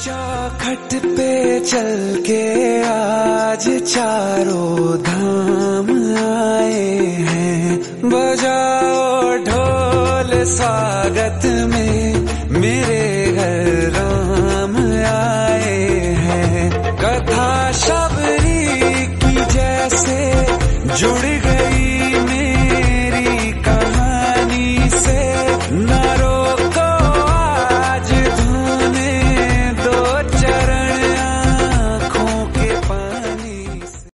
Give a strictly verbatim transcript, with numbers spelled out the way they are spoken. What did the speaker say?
चौखट पे चल के आज चारों धाम आए हैं। बजाओ ढोल स्वागत में मेरे घर